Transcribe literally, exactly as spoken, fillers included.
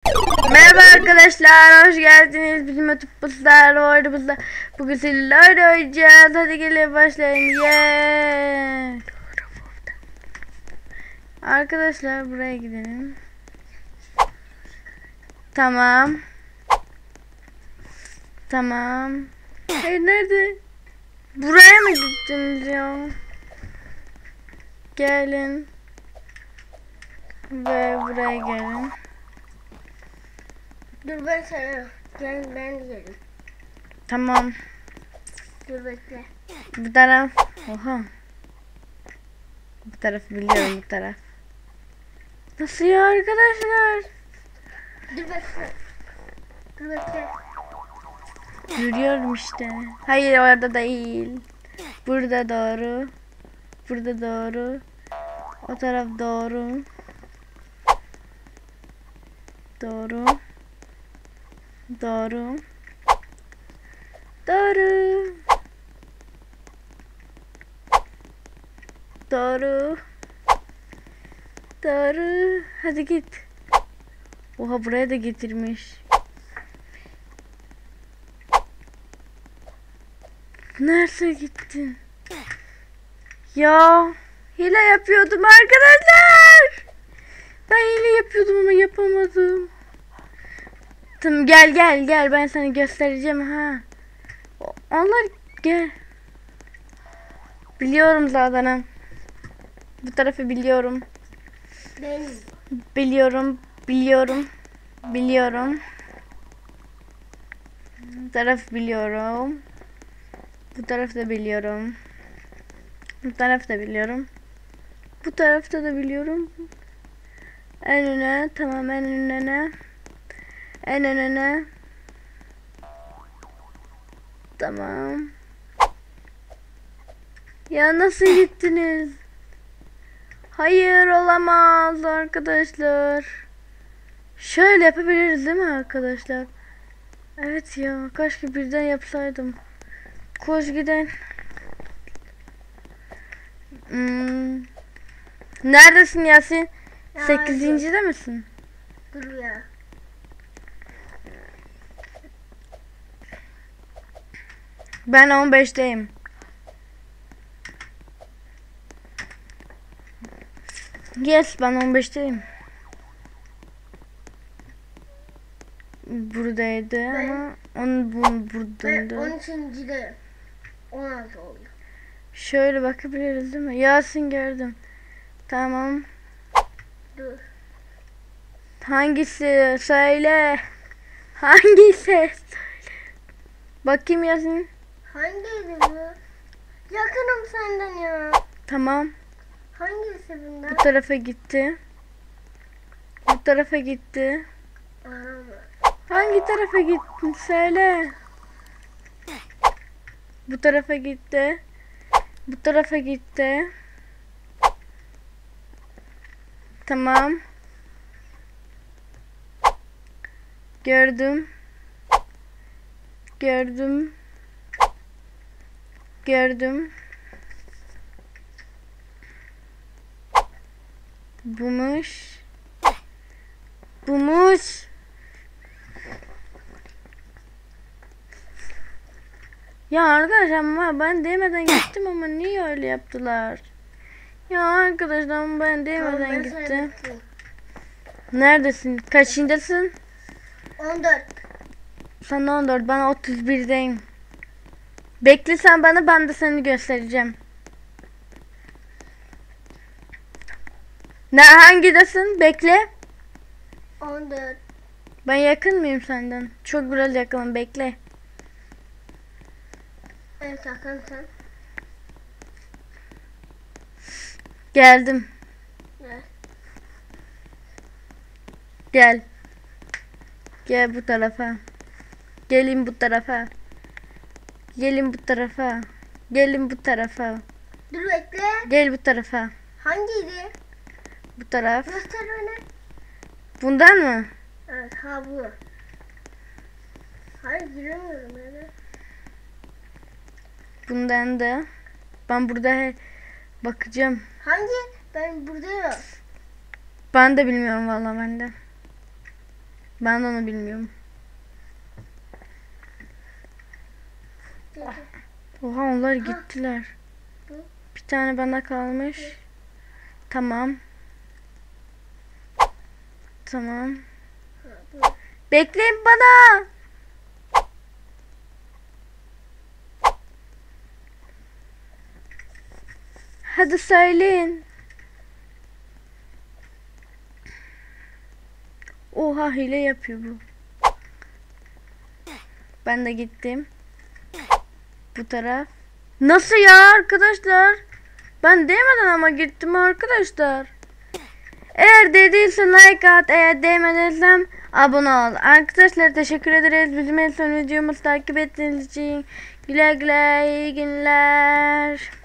Merhaba arkadaşlar, hoş geldiniz. Bizim YouTube'da orada bugün sizlerle oynayacağız. Hadi gelin başlayalım. Yeah. Arkadaşlar buraya gidelim. Tamam. Tamam. Hayır, nerede? Buraya mı gittiniz ya? Gelin. Ve buraya gelin. Dur ben sana. Gel ben gelin. Tamam. Dur bekle. Bu taraf. Oha. Bu tarafı biliyorum, bu taraf. Nasıl ya arkadaşlar? Dur bekle. Dur bekle. Yürüyorum işte. Hayır, orada değil. Burada doğru. Burada doğru. O taraf doğru. Doğru. Doğru. Doğru. Doğru. Doğru. Hadi git. Oha, buraya da getirmiş. Nerede gittin? Ya hile yapıyordum arkadaşlar. Ben hile yapıyordum ama yapamadım. Tamam, gel gel gel, ben sana göstereceğim ha. Onlar gel. Biliyorum zaten. Bu tarafı biliyorum. Benim. Biliyorum, biliyorum, biliyorum. Bu taraf biliyorum. Bu tarafı da biliyorum. Bu tarafı da biliyorum. Bu tarafta da biliyorum. En öne, tamam, en önüne. En önüne. Tamam. Ya nasıl gittiniz? Hayır, olamaz arkadaşlar. Şöyle yapabiliriz değil mi arkadaşlar? Evet ya, keşke birden yapsaydım. Koş giden. Hmm. Neredesin Yasin? Ya, Sekizincide misin? Dur ya. Ben on beşteyim. Yes, ben on beşteyim. Buradaydı Ben- ama onun bu Ben buradaydı. on üçüncüde. on altı oldu. Şöyle bakabiliriz değil mi? Yasin, gördüm. Tamam. Dur. Hangisi? Söyle. Hangisi? Söyle. Bakayım Yasin. Hangiydi bu? Yakınım senden ya. Tamam. Hangisi bundan? Bu tarafa gitti. Bu tarafa gitti. Arama. Hangi tarafa gittin? Söyle. Bu tarafa gitti. Bu tarafa gitti. Tamam. Gördüm. Gördüm. Gördüm. Bumuş. Bumuş. Ya arkadaşlar, ama ben değmeden gittim ama niye öyle yaptılar? Ya arkadaşlar, ben değmeden Tamam, ben sana gittim. bekleyeyim. Neredesin? Kaçıncısın? on dört. Sen on dört, ben otuz birdeyim. Bekle sen bana, ben de seni göstereceğim. Ne, hangidesin? Bekle. on dört. Ben yakın mıyım senden? Çok biraz yakınım, bekle. Evet Hakan sen. Geldim. Evet. Gel. Gel bu tarafa. Gelin bu tarafa. Gelin bu tarafa. Gelin bu tarafa. Dur bekle. Gel bu tarafa. Hangiydi? Bu taraf. Göster bana. Bundan mı? Evet ha bu. Hayır giremiyorum öyle. Bundan da. Ben burada he- bakacağım. Hangi? Ben buradayım. Ben de bilmiyorum vallahi, ben de. Ben de onu bilmiyorum. Oha onlar gittiler. Bir tane bana kalmış. Tamam. Tamam. Bekleyin bana. Hadi söyleyin. Oha hile yapıyor bu. Ben de gittim. Bu taraf. Nasıl ya arkadaşlar? Ben değmeden ama gittim arkadaşlar. Eğer dediyse like at. Eğer değmediysem abone ol. Arkadaşlar teşekkür ederiz. Bizim en son videomuzu takip ettiğiniz için. Güle güle iyi günler.